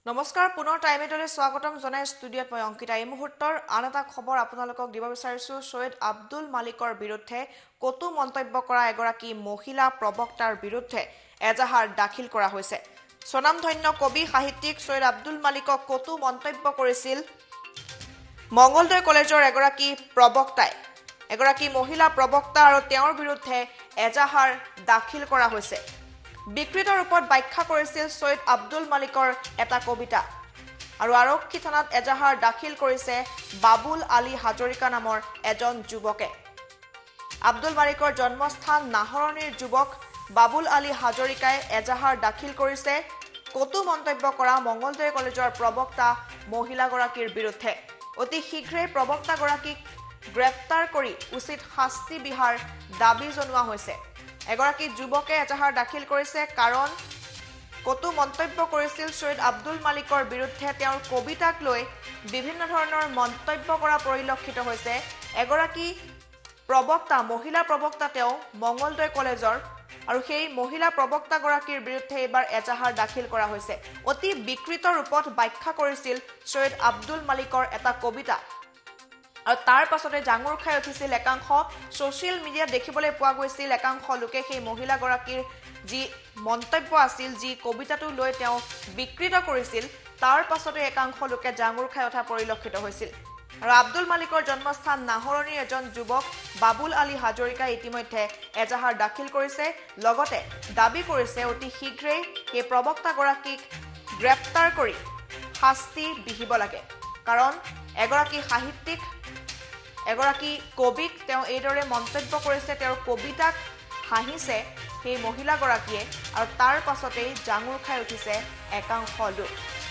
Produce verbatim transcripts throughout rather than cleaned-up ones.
নমস্কাৰ পুনৰ টাইমেটলৈ স্বাগতম জনাই ষ্টুডিঅ'ত মই অংকিতা এই মুহূৰ্তৰ আন এটা খবৰ আপোনালোকক দিব বিচাৰিছো সৈয়দ আব্দুল মালিকৰ বিৰুদ্ধে কটু মন্তব্য কৰা এগৰাকী মহিলা প্ৰবক্তাৰ বিৰুদ্ধে এজাহাৰ দাখিল কৰা হৈছে স্বনামধন্য কবি সাহিত্যিক সৈয়দ আব্দুল মালিকক কটু মন্তব্য কৰিছিল মঙ্গলদৈ কলেজৰ এগৰাকী প্ৰবক্তাই এগৰাকী মহিলা প্ৰবক্তা আৰু তেওঁৰ বিৰুদ্ধে এজাহাৰ দাখিল কৰা হৈছে বিকৃত ৰূপত ব্যাখ্যা কৰিছিল সৈয়দ আব্দুল মালিকৰ এটা কবিতা আৰু আৰক্ষী থানাত এজাহাৰ দাখিল কৰিছে বাবুল আলী হাজৰিকা নামৰ এজন যুৱকে আব্দুল মালিকৰ জন্মস্থান নাহৰণিৰ যুৱক বাবুল আলী হাজৰিকাই এজাহাৰ দাখিল কৰিছে কটু মন্তব্য কৰা মঙ্গলদৈ কলেজৰ প্ৰবক্তা মহিলাগৰাকীৰ বিৰুদ্ধে অতি শীঘ্ৰেই প্ৰবক্তাগৰাকীক গ্ৰেপ্তাৰ কৰি উচিত শাস্তি বিহাৰ দাবী জনোৱা হৈছে এগৰাকী যুৱকে এজাহাৰ দাখিল কৰিছে কাৰণ কটু মন্তব্য কৰিছিল সৈয়দ আব্দুল মালিকৰ বিৰুদ্ধে তেওঁৰ কবিতাক লৈ বিভিন্ন ধৰণৰ মন্তব্য কৰা পৰিলক্ষিত হৈছে এগৰাকী প্ৰবক্তা মহিলা প্ৰবক্তা তেওঁ মঙ্গলদৈ কলেজৰ আৰু সেই মহিলা প্ৰবক্তাগৰাকীৰ বিৰুদ্ধে এবাৰ এজাহাৰ দাখিল কৰা হৈছে অতি বিকৃত ৰূপত ব্যাখ্যা কৰিছিল সৈয়দ আব্দুল মালিকৰ এটা কবিতা আৰু তাৰ পাছতে জাঙুৰ খাই উঠিছিল একাংশ সোশ্যাল মিডিয়াত দেখিবলৈ পোৱা গৈছিল একাংশ লোকে সেই মহিলাগৰাকীৰ যি মন্তব্য আছিল যি কবিতাটো লৈ তেওঁ বিকৃত কৰিছিল তাৰ পাছতে একাংশ লোকে জাঙুৰ খাই উঠা পৰিলক্ষিত হৈছিল আৰু আব্দুল মালিকৰ জন্মস্থান নাহৰণিৰ এজন যুৱক বাবুল আলী হাজৰিকাই ইতিমধ্যে এজাহাৰ দাখিল কৰিছে লগতে দাবী কৰিছে অতি শীঘ্ৰেই এই প্ৰবক্তাগৰাকীক গ্ৰেপ্তাৰ কৰি শাস্তি বিহিব লাগে কাৰণ এগৰাকী সাহিত্যিক এগৰাকী কবিক তেওঁ এইদৰে মন্তব্য কৰিছে তেওঁৰ কবিতাক হাঁহিছে সেই মহিলাগৰাকীয়ে আৰু তাৰ পাছতেই জাঙুৰ খাই উঠিছে একাংশ লোক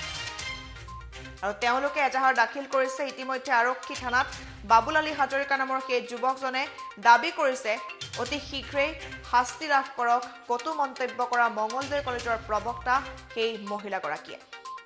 আৰু তেওঁলোকে এজাহাৰ দাখিল কৰিছে ইতিমধ্যে আৰক্ষী থানাত বাবুল আলী হাজৰিকা নামৰ সেই যুৱকজনে দাবী কৰিছে অতি শীঘ্ৰেই শাস্তি লাভ কৰক কটু মন্তব্য কৰা মঙ্গলদৈ কলেজৰ প্ৰবক্তা সেই মহিলাগৰাকীয়ে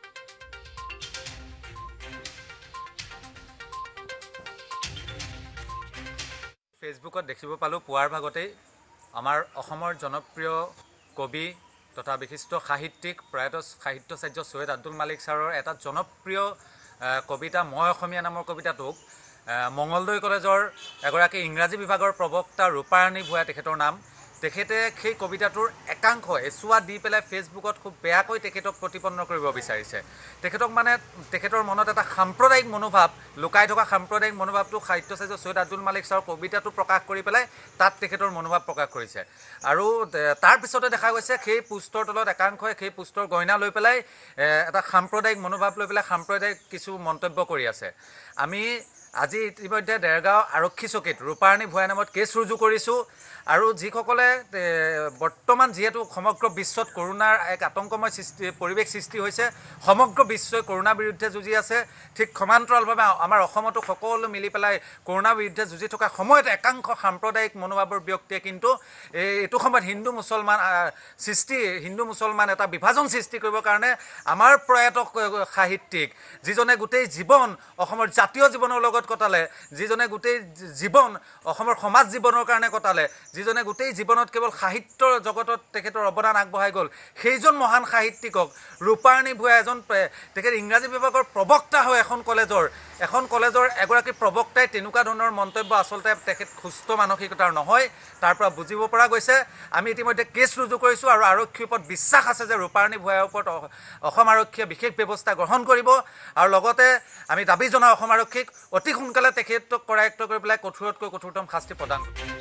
ফেচবুকত দেখিব পালো পুৱাৰ ভাগতেই আমাৰ অসমৰ জনপ্ৰিয় কবি তথা বিশিষ্ট সাহিত্যিক প্ৰয়াত সাহিত্যাচাৰ্য সৈয়দ আব্দুল মালিক ছাৰৰ এটা জনপ্ৰিয় কবিতা মই অসমীয়া নামৰ কবিতাটোক মঙ্গলদৈ কলেজৰ এগৰাকী ইংৰাজী বিভাগৰ প্ৰবক্তা ৰূপাৰাণী ভূঞা তেখেতৰ নাম তেখেতে সেই কবিতাটোৰ একাংশ এচুৱা দি পেলাই ফেচবুকত খুব বেয়াকৈ তেখেতক প্ৰতিপন্ন কৰিব বিচাৰিছে তেখেতক মানে তেখেতৰ মনত এটা সাম্প্ৰদায়িক মনোভাৱ লুকাই থকা সাম্প্ৰদায়িক মনোভাৱটো সাহিত্যাচাৰ্য সৈয়দ আব্দুল মালিক ছাৰৰ কবিতাটো প্ৰকাশ কৰি পেলাই তাত তেখেতৰ মনোভাৱ প্ৰকাশ কৰিছে আৰু তাৰ পিছতে দেখা গৈছে সেই পোষ্টৰ তলত একাংশই সেই পোষ্টৰ গইনা লৈ পেলাই এটা সাম্প্ৰদায়িক মনোভাৱ লৈ পেলাই সাম্প্ৰদায়িক কিছু মন্তব্য কৰি আছে আমি আজি ইতিমধ্যে দেৰগাঁও আৰক্ষী চকীত ৰূপাৰাণী ভূঞা নামত কেছ ৰুজু কৰিছোঁ আৰু যিসকলে বৰ্তমান যিহেতু সমগ্ৰ বিশ্বত কৰোনাৰ এক আতংকময় সৃষ্টি পৰিৱেশ সৃষ্টি হৈছে সমগ্ৰ বিশ্বই কৰোনাৰ বিৰুদ্ধে যুঁজি আছে ঠিক সমান্তৰালভাৱে আমাৰ অসমতো সকলো মিলি পেলাই কৰোনাৰ বিৰুদ্ধে যুঁজি থকা সময়ত একাংশ সাম্প্ৰদায়িক মনোভাৱৰ ব্যক্তিয়ে কিন্তু এইটো সময়ত হিন্দু মুছলমান সৃষ্টি হিন্দু মুছলমান এটা বিভাজন সৃষ্টি কৰিবৰ কাৰণে আমাৰ প্ৰয়াত সাহিত্যিক যিজনে গোটেই জীৱন অসমৰ জাতীয় জীৱনৰ লগত কটালে যিজনে গোটেই জীৱন অসমৰ সমাজ জীৱনৰ কাৰণে কটালে যিজনে গোটেই জীৱনত কেৱল সাহিত্যৰ জগতত তেখেতৰ অৱদান আগবঢ়াই গ'ল সেইজন মহান সাহিত্যিকক ৰূপাৰাণী ভূঞা এজন তেখেত ইংৰাজী বিভাগৰ প্ৰবক্তা হয় এখন কলেজৰ এখন কলেজৰ এগৰাকী প্ৰবক্তাই তেনেকুৱা ধৰণৰ মন্তব্য আচলতে তেখেত সুস্থ মানসিকতাৰ নহয় তাৰ পৰা বুজিব পৰা গৈছে আমি ইতিমধ্যে কেছ ৰুজু কৰিছোঁ আৰু আৰক্ষীৰ ওপৰত বিশ্বাস আছে যে ৰূপাৰাণী ভূঞাৰ ওপৰত অসম আৰক্ষীয়ে বিশেষ ব্যৱস্থা গ্ৰহণ কৰিব আৰু লগতে আমি দাবী জনাওঁ অসম আৰক্ষীক অতি সোনকালে তেখেতক কৰায়ত্ব কৰি পেলাই কঠোৰতকৈ কঠোৰতম শাস্তি প্ৰদান কৰিব